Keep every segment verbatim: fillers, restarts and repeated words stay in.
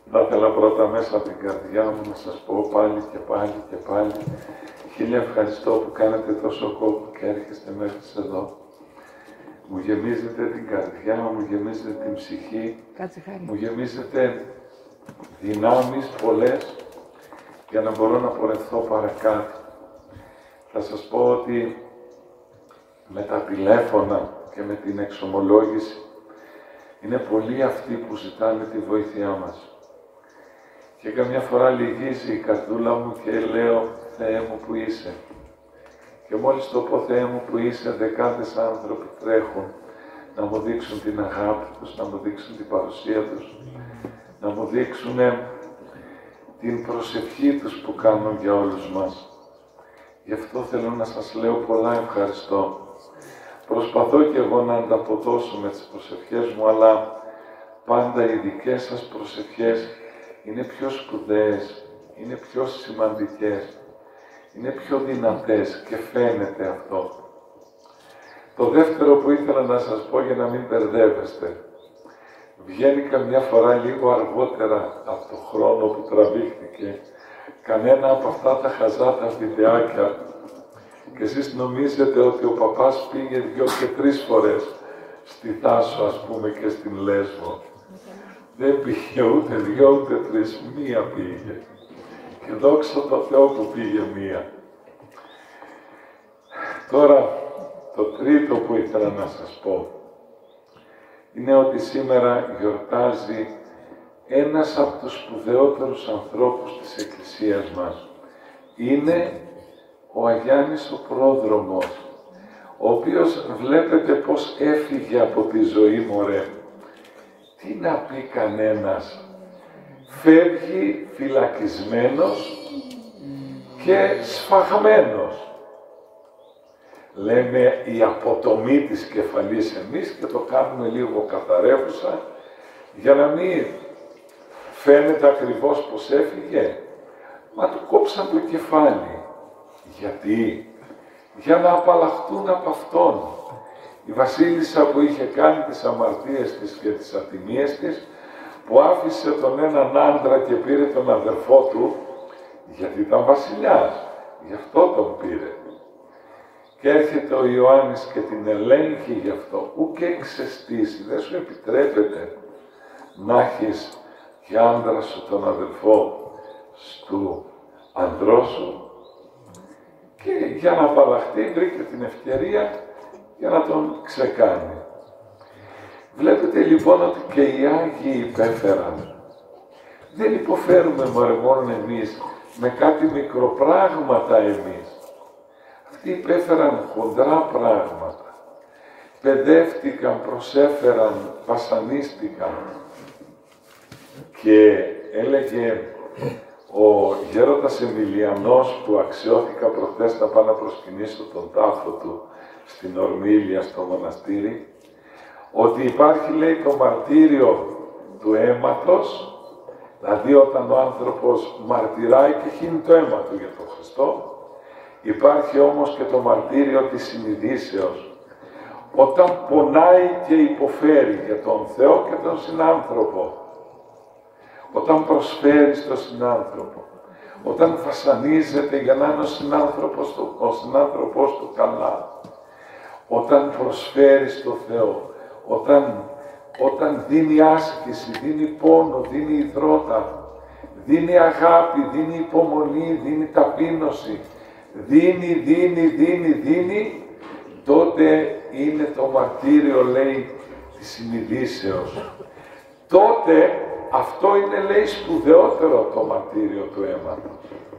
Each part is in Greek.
Θα ήθελα πρώτα μέσα από την καρδιά μου να σας πω πάλι και πάλι και πάλι χίλια ευχαριστώ που κάνετε τόσο κόπο και έρχεστε μέχρι εδώ. Μου γεμίζετε την καρδιά, μου γεμίζετε την ψυχή, μου γεμίζετε δυνάμεις πολλές για να μπορώ να πορευθώ παρακάτω. Θα σας πω ότι με τα τηλέφωνα και με την εξομολόγηση είναι πολλοί αυτοί που ζητάνε τη βοήθειά μας. Και καμιά φορά λυγίζει η καρδούλα μου και λέω «Θεέ μου που είσαι». Και μόλις το πω «Θεέ μου που είσαι», δεκάδες άνθρωποι τρέχουν να μου δείξουν την αγάπη τους, να μου δείξουν την παρουσία τους, να μου δείξουν την προσευχή τους που κάνουν για όλους μας. Γι' αυτό θέλω να σας λέω πολλά ευχαριστώ. Προσπαθώ και εγώ να ανταποδώσω με τις προσευχές μου, αλλά πάντα οι δικές σας προσευχές είναι πιο σπουδαίες, είναι πιο σημαντικές, είναι πιο δυνατές και φαίνεται αυτό. Το δεύτερο που ήθελα να σας πω για να μην μπερδεύεστε, βγαίνει καμιά φορά λίγο αργότερα από το χρόνο που τραβήχτηκε κανένα από αυτά τα χαζά τα βιντεάκια και εσείς νομίζετε ότι ο παπάς πήγε δυο και τρεις φορές στη Θάσο, ας πούμε, και στην Λέσβο. Δεν πήγε ούτε δυο ούτε τρεις, μία πήγε. Και δόξα τω Θεώ που πήγε μία. Τώρα, το τρίτο που ήθελα να σας πω είναι ότι σήμερα γιορτάζει ένας από τους σπουδαιότερους ανθρώπους της Εκκλησίας μας. Είναι ο Αγιάννης ο Πρόδρομος, ο οποίος βλέπετε πως έφυγε από τη ζωή, μωρέ. Τι να πει κανένας, φεύγει φυλακισμένος και σφαγμένος. Λέμε η αποτομή της κεφαλής εμείς και το κάνουμε λίγο καθαρεύουσα για να μην φαίνεται ακριβώς πως έφυγε. Μα του κόψαν το κεφάλι. Γιατί? Για να απαλλαχτούν από αυτόν. Η βασίλισσα που είχε κάνει τις αμαρτίες της και τις ατιμίες της, που άφησε τον έναν άντρα και πήρε τον αδερφό του, γιατί ήταν βασιλιάς, γι' αυτό τον πήρε. Και έρχεται ο Ιωάννης και την ελέγχει γι' αυτό, ούτε ξεστήσει, δεν σου επιτρέπεται να έχεις για άντρα σου τον αδελφό στου ανδρό σου. Και για να απαλλαχτεί βρήκε την ευκαιρία για να τον ξεκάνει. Βλέπετε λοιπόν ότι και οι Άγιοι υπέφεραν. Δεν υποφέρουμε μόνο εμείς, με κάτι μικροπράγματα εμείς. Αυτοί υπέφεραν χοντρά πράγματα. Παιδεύτηκαν, προσέφεραν, βασανίστηκαν. Και έλεγε ο γέροντας Εμιλιανός, που αξιώθηκα προχθές να πάω να προσκυνήσω τον τάφο του στην Ορμήλια, στο μοναστήρι, ότι υπάρχει, λέει, το μαρτύριο του αίματος, δηλαδή όταν ο άνθρωπος μαρτυράει και χύνει το αίμα του για τον Χριστό. Υπάρχει όμως και το μαρτύριο της συνειδήσεως, όταν πονάει και υποφέρει για τον Θεό και τον συνάνθρωπο. Όταν προσφέρει στον συνάνθρωπο, όταν βασανίζεται για να είναι ο συνάνθρωπος του, ο συνάνθρωπος του καλά, όταν προσφέρει στο Θεό, όταν, όταν δίνει άσκηση, δίνει πόνο, δίνει υδρότα, δίνει αγάπη, δίνει υπομονή, δίνει ταπείνωση, δίνει, δίνει, δίνει, δίνει, τότε είναι το μαρτύριο, λέει, της συνειδήσεως. Τότε αυτό είναι, λέει, σπουδαιότερο το μαρτύριο του αίματος.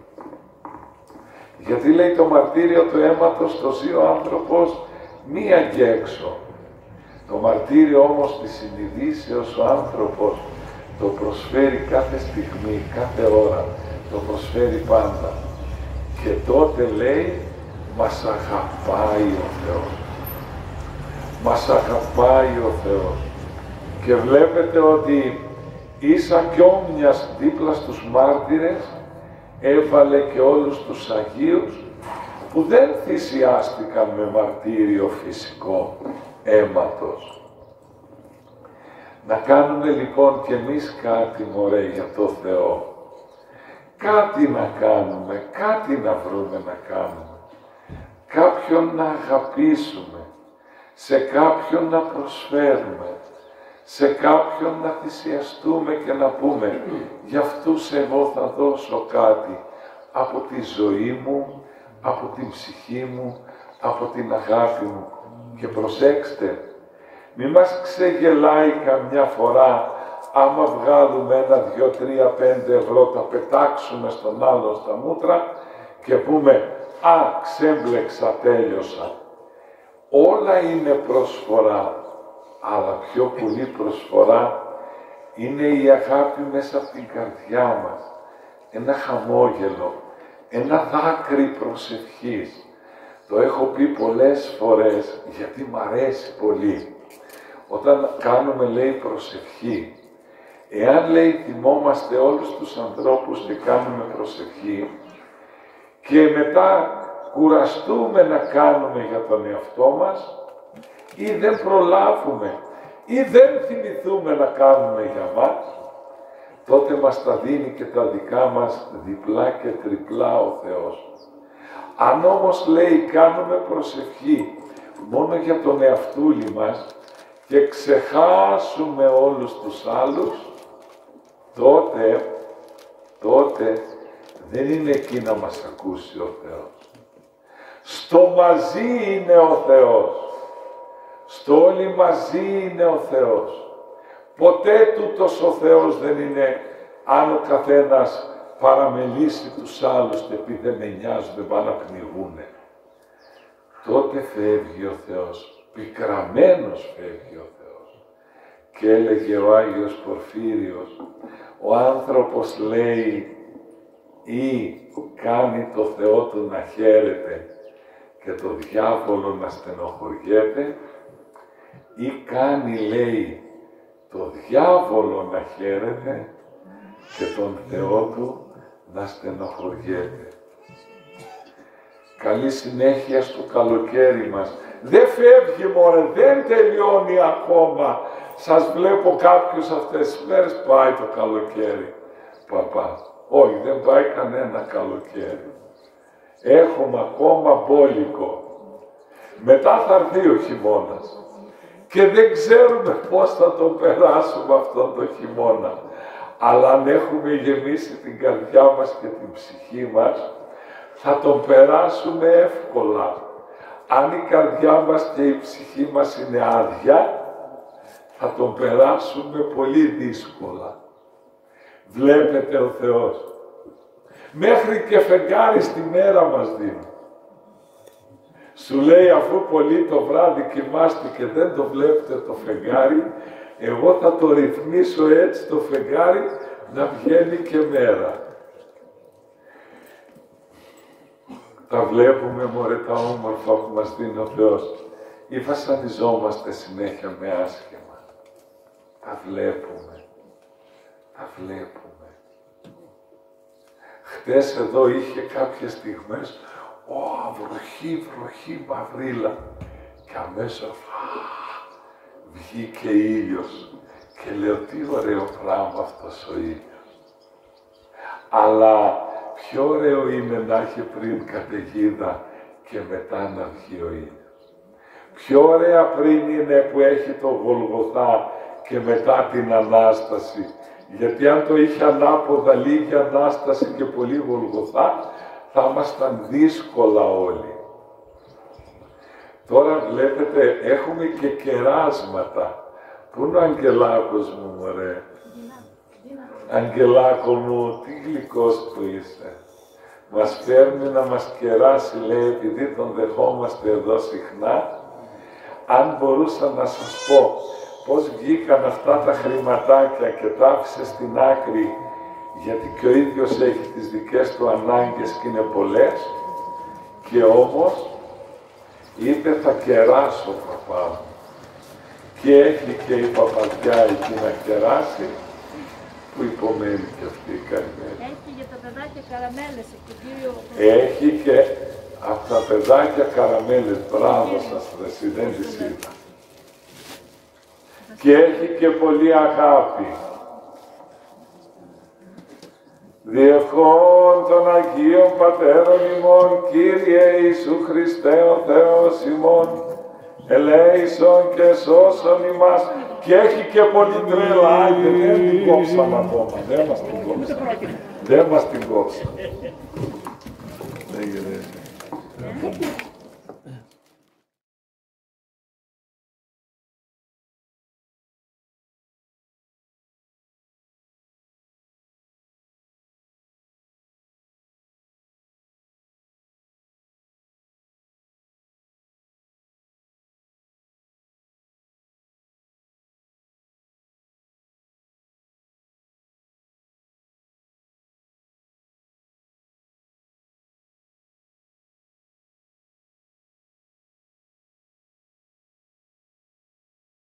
Γιατί, λέει, το μαρτύριο του αίματος το ζει ο άνθρωπος μία και έξω. Το μαρτύριο όμως της συνειδήσεως ο άνθρωπος το προσφέρει κάθε στιγμή, κάθε ώρα, το προσφέρει πάντα. Και τότε, λέει, μας αγαπάει ο Θεός. Μας αγαπάει ο Θεός. Και βλέπετε ότι ίσα κι όμοιας δίπλα στους μάρτυρες έβαλε και όλους τους Αγίους που δεν θυσιάστηκαν με μαρτύριο φυσικό αίματος. Να κάνουμε λοιπόν κι εμείς κάτι, μωρέ, για το Θεό. Κάτι να κάνουμε, κάτι να βρούμε να κάνουμε. Κάποιον να αγαπήσουμε, σε κάποιον να προσφέρουμε, σε κάποιον να θυσιαστούμε και να πούμε «Για αυτούς εγώ θα δώσω κάτι από τη ζωή μου, από την ψυχή μου, από την αγάπη μου». Και προσέξτε, μη μας ξεγελάει καμιά φορά άμα βγάλουμε ένα, δυο, τρία, πέντε ευρώ, τα πετάξουμε στον άλλο στα μούτρα και πούμε «Α, ξέμπλεξα, τέλειωσα». Όλα είναι προσφορά, αλλά πιο πολύ προσφορά είναι η αγάπη μέσα από την καρδιά μας. Ένα χαμόγελο, ένα δάκρυ προσευχής. Το έχω πει πολλές φορές, γιατί μ' αρέσει πολύ. Όταν κάνουμε, λέει, προσευχή, εάν, λέει, θυμόμαστε όλους τους ανθρώπους και κάνουμε προσευχή και μετά κουραστούμε να κάνουμε για τον εαυτό μας ή δεν προλάβουμε ή δεν θυμηθούμε να κάνουμε για μας, τότε μας τα δίνει και τα δικά μας διπλά και τριπλά ο Θεός. Αν όμως, λέει, κάνουμε προσευχή μόνο για τον εαυτούλη μας και ξεχάσουμε όλους τους άλλους, τότε, τότε δεν είναι εκεί να μας ακούσει ο Θεός. Στο μαζί είναι ο Θεός. Στο όλοι μαζί είναι ο Θεός. Ποτέ τούτος ο Θεός δεν είναι αν ο καθένας παραμελήσει τους άλλους και πει δεν με νοιάζουν, δεν πάνε να πνιγούνε. Τότε φεύγει ο Θεός, πικραμένος φεύγει ο Θεός. Και έλεγε ο Άγιος Πορφύριος, ο άνθρωπος, λέει, ή κάνει το Θεό του να χαίρεται και το διάβολο να στενοχωριέται, ή κάνει, λέει, το διάβολο να χαίρεται και τον Θεό του να στενοχωριέται. Καλή συνέχεια στο καλοκαίρι μας. Δεν φεύγει, μωρέ, δεν τελειώνει ακόμα. Σας βλέπω κάποιους αυτές τις μέρες, πάει το καλοκαίρι. Παπά, όχι, δεν πάει κανένα καλοκαίρι. Έχουμε ακόμα μπόλικο. Μετά θα έρθει ο χειμώνας. Και δεν ξέρουμε πώς θα τον περάσουμε αυτόν τον χειμώνα. Αλλά αν έχουμε γεμίσει την καρδιά μας και την ψυχή μας, θα τον περάσουμε εύκολα. Αν η καρδιά μας και η ψυχή μας είναι άδεια, θα τον περάσουμε πολύ δύσκολα. Βλέπετε ο Θεός. Μέχρι και φεγγάρι στη μέρα μας δίνει. Σου λέει, αφού πολύ το βράδυ κοιμάστε και δεν το βλέπετε το φεγγάρι, εγώ θα το ρυθμίσω έτσι το φεγγάρι να βγαίνει και μέρα. Τα βλέπουμε, μωρέ, τα όμορφα που μας δίνει ο Θεός, ή βασανιζόμαστε συνέχεια με άσχημα. Τα βλέπουμε. Τα βλέπουμε. Χτες εδώ είχε κάποιες στιγμές, Ω, βροχή, βροχή, μαυρίλα. Και αμέσως α, βγήκε ήλιος. Και λέω, τι ωραίο πράγμα αυτός ο ήλιος. Αλλά πιο ωραίο είναι να έχει πριν καταιγίδα και μετά να βγει ο ήλιος. Πιο ωραία πριν είναι που έχει το Γολγοθά και μετά την Ανάσταση. Γιατί αν το είχε ανάποδα, λίγη Ανάσταση και πολύ Γολγοθά, θα ήμασταν δύσκολα όλοι. Τώρα βλέπετε, έχουμε και κεράσματα. Πού είναι ο Αγγελάκος μου, μωρέ. Αγγελάκο μου, τι γλυκός που είσαι. Μας φέρνει να μας κεράσει, λέει, επειδή τον δεχόμαστε εδώ συχνά. Αν μπορούσα να σας πω πώς βγήκαν αυτά τα χρηματάκια και τα άφησε στην άκρη, γιατί και ο ίδιος έχει τις δικές του ανάγκες και είναι πολλές, και όμως είπε θα κεράσω, παπά μου. Και έχει και η παπαδιά εκεί να κεράσει, που υπομένει και αυτή η καημένη. Έχει για τα παιδάκια καραμέλες από τον κύριο... Έχει και από τα παιδάκια καραμέλες. Μπράβο σας, ρε, δεν τις είδα. και έχει και πολύ αγάπη. Διευχών των Αγίων Πατέρων ημών, Κύριε Ιησού Χριστέ ο Θεός ημών, ελέησον και σώσον ημάς. Και έχει και πολύ τρέλα, άιντε, δεν την κόψαμε ακόμα, δεν μας την κόψαμε. Δεν μας την κόψαμε. Δεν γίνεται.